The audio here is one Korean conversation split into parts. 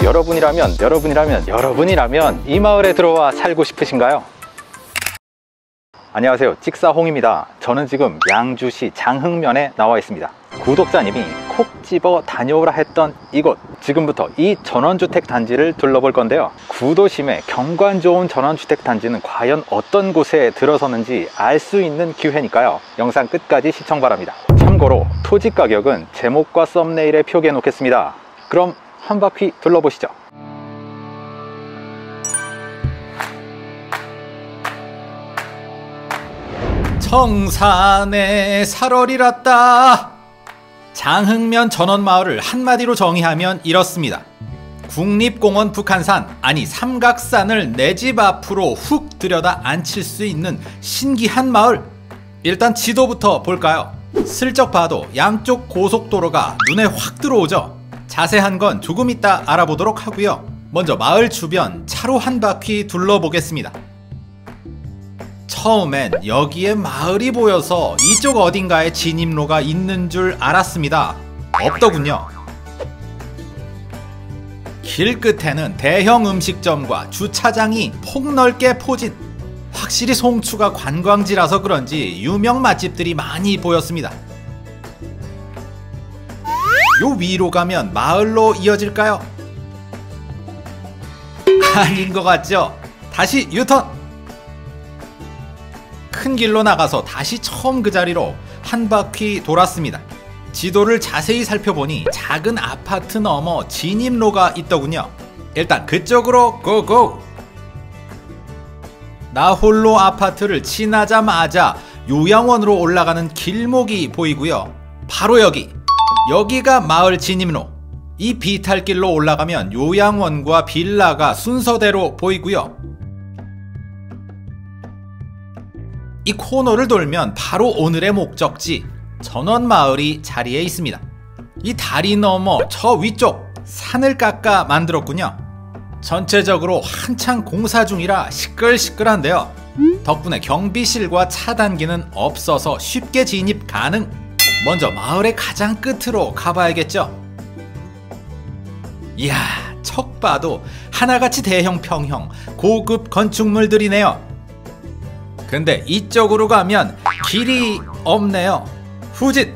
여러분이라면 이 마을에 들어와 살고 싶으신가요? 안녕하세요, 찍사홍입니다. 저는 지금 양주시 장흥면에 나와 있습니다. 구독자님이 콕 집어 다녀오라 했던 이곳, 지금부터 이 전원주택 단지를 둘러볼 건데요. 구도심의 경관 좋은 전원주택 단지는 과연 어떤 곳에 들어서는지 알 수 있는 기회니까요, 영상 끝까지 시청 바랍니다. 참고로 토지 가격은 제목과 썸네일에 표기해 놓겠습니다. 그럼 한 바퀴 둘러보시죠. 청산의 살얼이랐다. 장흥면 전원마을을 한마디로 정의하면 이렇습니다. 국립공원 북한산, 아니 삼각산을 내 집 앞으로 훅 들여다 앉힐 수 있는 신기한 마을. 일단 지도부터 볼까요? 슬쩍 봐도 양쪽 고속도로가 눈에 확 들어오죠. 자세한 건 조금 이따 알아보도록 하고요. 먼저 마을 주변 차로 한 바퀴 둘러보겠습니다. 처음엔 여기에 마을이 보여서 이쪽 어딘가에 진입로가 있는 줄 알았습니다. 없더군요. 길 끝에는 대형 음식점과 주차장이 폭넓게 포진, 확실히 송추가 관광지라서 그런지 유명 맛집들이 많이 보였습니다. 요 위로 가면 마을로 이어질까요? 아닌 것 같죠? 다시 유턴! 큰 길로 나가서 다시 처음 그 자리로 한 바퀴 돌았습니다. 지도를 자세히 살펴보니 작은 아파트 너머 진입로가 있더군요. 일단 그쪽으로 고고! 나홀로 아파트를 지나자마자 요양원으로 올라가는 길목이 보이고요. 바로 여기가 마을 진입로. 이 비탈길로 올라가면 요양원과 빌라가 순서대로 보이고요. 이 코너를 돌면 바로 오늘의 목적지 전원마을이 자리에 있습니다. 이 다리 너머 저 위쪽 산을 깎아 만들었군요. 전체적으로 한창 공사 중이라 시끌시끌한데요. 덕분에 경비실과 차단기는 없어서 쉽게 진입 가능. 먼저 마을의 가장 끝으로 가봐야겠죠. 이야, 척 봐도 하나같이 대형 평형 고급 건축물들이네요. 근데 이쪽으로 가면 길이 없네요. 후진!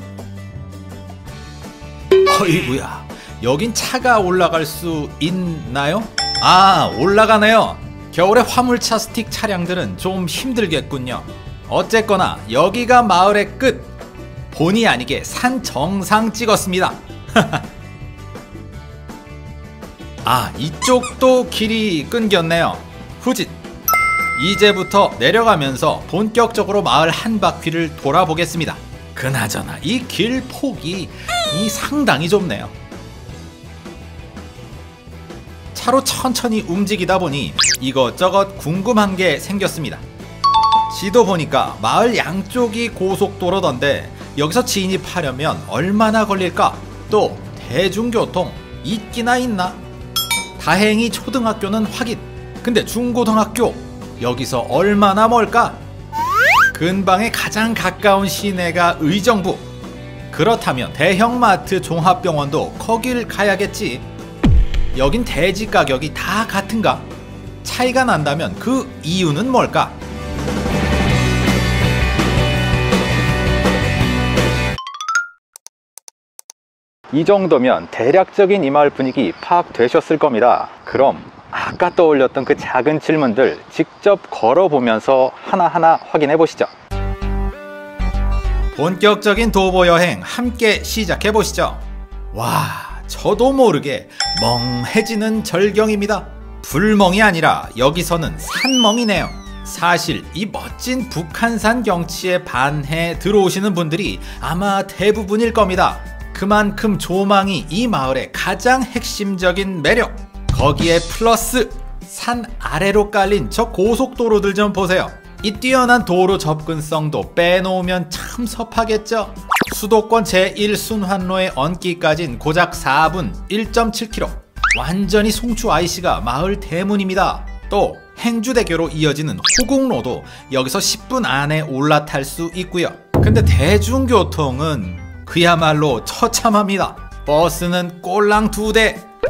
어이구야, 여긴 차가 올라갈 수 있나요? 아, 올라가네요. 겨울에 화물차 스틱 차량들은 좀 힘들겠군요. 어쨌거나 여기가 마을의 끝. 본의 아니게 산 정상 찍었습니다. 아, 이쪽도 길이 끊겼네요. 후진! 이제부터 내려가면서 본격적으로 마을 한 바퀴를 돌아보겠습니다. 그나저나 이 길 폭이 상당히 좁네요. 차로 천천히 움직이다 보니 이것저것 궁금한 게 생겼습니다. 지도 보니까 마을 양쪽이 고속도로던데 여기서 진입하려면 얼마나 걸릴까? 또 대중교통 있기나 있나? 다행히 초등학교는 확인. 근데 중고등학교 여기서 얼마나 멀까? 근방에 가장 가까운 시내가 의정부. 그렇다면 대형마트 종합병원도 거길 가야겠지. 여긴 대지 가격이 다 같은가? 차이가 난다면 그 이유는 뭘까? 이 정도면 대략적인 이 마을 분위기 파악되셨을 겁니다. 그럼 아까 떠올렸던 그 작은 질문들 직접 걸어보면서 하나하나 확인해 보시죠. 본격적인 도보 여행 함께 시작해 보시죠. 와, 저도 모르게 멍해지는 절경입니다. 불멍이 아니라 여기서는 산멍이네요. 사실 이 멋진 북한산 경치에 반해 들어오시는 분들이 아마 대부분일 겁니다. 그만큼 조망이 이 마을의 가장 핵심적인 매력. 거기에 플러스 산 아래로 깔린 저 고속도로들 좀 보세요. 이 뛰어난 도로 접근성도 빼놓으면 참 섭하겠죠. 수도권 제1순환로에 얹기까진 고작 4분 1.7km. 완전히 송추 IC가 마을 대문입니다. 또 행주대교로 이어지는 호국로도 여기서 10분 안에 올라탈 수 있고요. 근데 대중교통은 그야말로 처참합니다. 버스는 꼴랑 2대,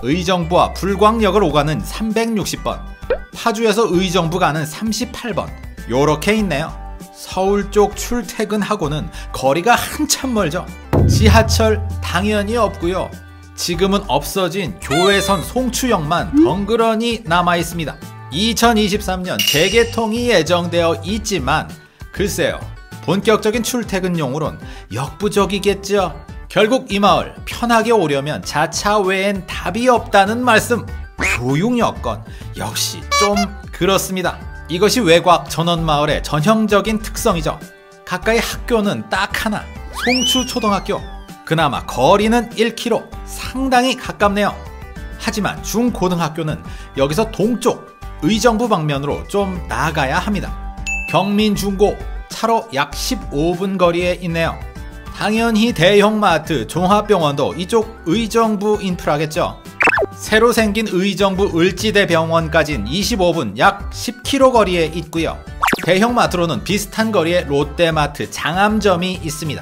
의정부와 불광역을 오가는 360번, 파주에서 의정부 가는 38번 요렇게 있네요. 서울 쪽 출퇴근하고는 거리가 한참 멀죠. 지하철 당연히 없고요. 지금은 없어진 교외선 송추역만 덩그러니 남아있습니다. 2023년 재개통이 예정되어 있지만 글쎄요, 본격적인 출퇴근용으론 역부족이겠죠. 결국 이 마을 편하게 오려면 자차 외엔 답이 없다는 말씀. 교육 여건 역시 좀 그렇습니다. 이것이 외곽 전원마을의 전형적인 특성이죠. 가까이 학교는 딱 하나, 송추초등학교. 그나마 거리는 1km, 상당히 가깝네요. 하지만 중고등학교는 여기서 동쪽 의정부 방면으로 좀 나가야 합니다. 경민중고, 차로 약 15분 거리에 있네요. 당연히 대형마트, 종합병원도 이쪽 의정부 인프라겠죠. 새로 생긴 의정부 을지대병원까진 25분, 약 10km 거리에 있고요. 대형마트로는 비슷한 거리에 롯데마트, 장암점이 있습니다.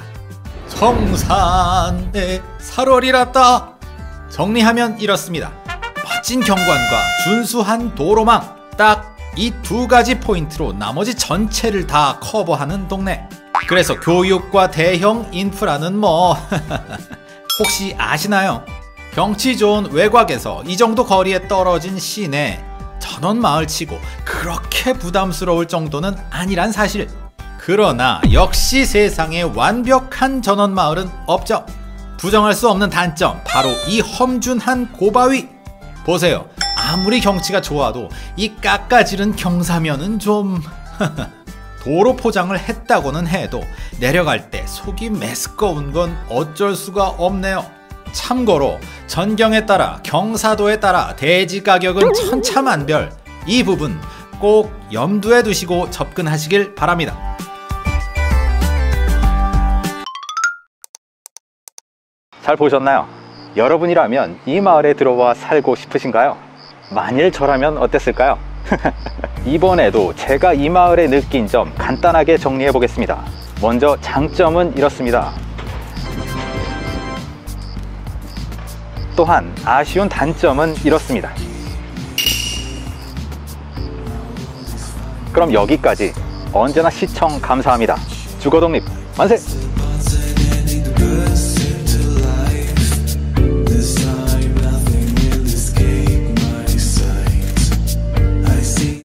성산에 살얼이랐다. 정리하면 이렇습니다. 멋진 경관과 준수한 도로망, 딱 이 두 가지 포인트로 나머지 전체를 다 커버하는 동네. 그래서 교육과 대형 인프라는 뭐 혹시 아시나요? 경치 좋은 외곽에서 이 정도 거리에 떨어진 시내, 전원마을 치고 그렇게 부담스러울 정도는 아니란 사실. 그러나 역시 세상에 완벽한 전원마을은 없죠. 부정할 수 없는 단점, 바로 이 험준한 고바위. 보세요, 아무리 경치가 좋아도 이 깎아지른 경사면은 좀 도로 포장을 했다고는 해도 내려갈 때 속이 메스꺼운 건 어쩔 수가 없네요. 참고로 전경에 따라 경사도에 따라 대지 가격은 천차만별. 이 부분 꼭 염두에 두시고 접근하시길 바랍니다. 잘 보셨나요? 여러분이라면 이 마을에 들어와 살고 싶으신가요? 만일 저라면 어땠을까요? 이번에도 제가 이 마을에 느낀 점 간단하게 정리해 보겠습니다. 먼저 장점은 이렇습니다. 또한 아쉬운 단점은 이렇습니다. 그럼 여기까지. 언제나 시청 감사합니다. 주거독립 만세!